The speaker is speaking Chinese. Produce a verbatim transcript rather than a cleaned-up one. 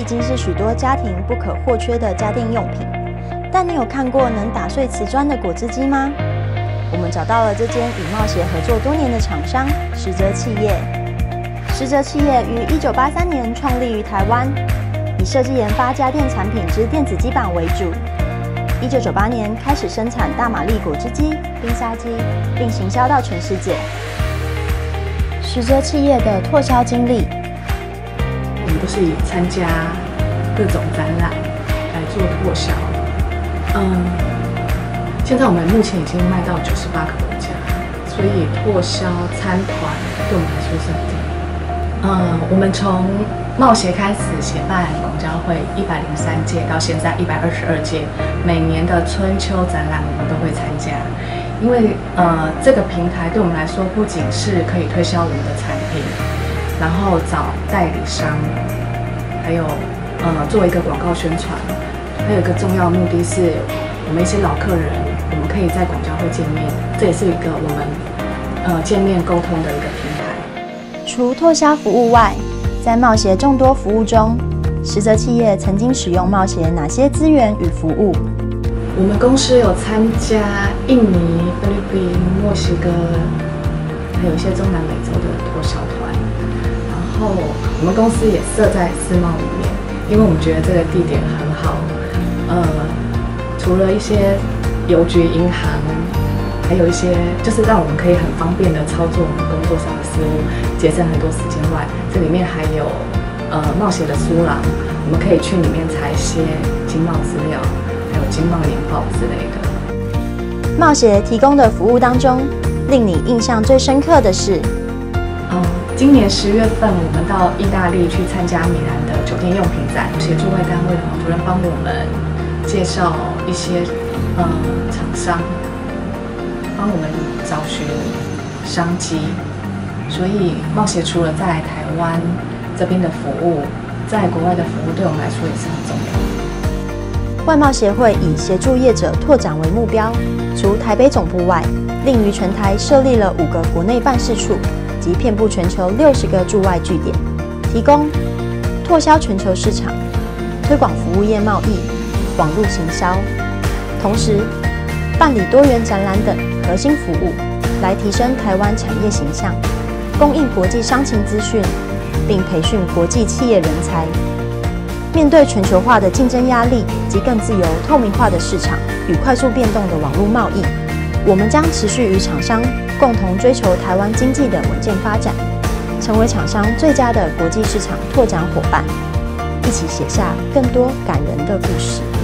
经是许多家庭不可或缺的家电用品。但你有看过能打碎瓷砖的果汁机吗？我们找到了这间与茂协合作多年的厂商实泽企业。实泽企业于一九八三年创立于台湾，以设计研发家电产品之电子基板为主。一九九八年开始生产大马力果汁机、冰沙机，并行销到全世界。实泽企业的拓销经历， 我们都是以参加各种展览来做拓销。嗯，现在我们目前已经卖到九十八个国家，所以拓销参团对我们来说是很重要。嗯，我们从茂协开始协办广交会一百零三届到现在一百二十二届，每年的春秋展览我们都会参加，因为呃这个平台对我们来说不仅是可以推销我们的产品，然后找代理商，还有呃做一个广告宣传，还有一个重要的目的是我们一些老客人，我们可以在广交会见面，这也是一个我们呃见面沟通的一个平台。 除拓销服务外，在茂协众多服务中，实泽企业曾经使用茂协哪些资源与服务？ 我们公司有参加印尼、菲律宾、墨西哥，还有一些中南美洲的拓销团。然后我们公司也设在世贸里面，因为我们觉得这个地点很好。呃，除了一些邮局、银行，还有一些就是让我们可以很方便的操作我们工作上的事务，节省很多时间外，这里面还有呃茂协的书廊，我们可以去里面查一些经贸资料，还有经贸年报之类的。 茂协提供的服务当中，令你印象最深刻的是？ 嗯，今年十月份我们到意大利去参加米兰的酒店用品展，协助外单位的黄主任帮我们介绍一些呃厂商，帮我们找寻商机。所以茂协除了在台湾这边的服务，在国外的服务对我们来说也是很重要的。 外贸协会以协助业者拓展为目标，除台北总部外，另于全台设立了五个国内办事处及遍布全球六十个驻外据点，提供拓销全球市场、推广服务业贸易、网络行销，同时办理多元展览等核心服务，来提升台湾产业形象，供应国际商情资讯，并培训国际企业人才。面对全球化的竞争压力及更自由透明化的市场与快速变动的网络贸易，我们将持续与厂商共同追求台湾经济的稳健发展，成为厂商最佳的国际市场拓展伙伴，一起写下更多感人的故事。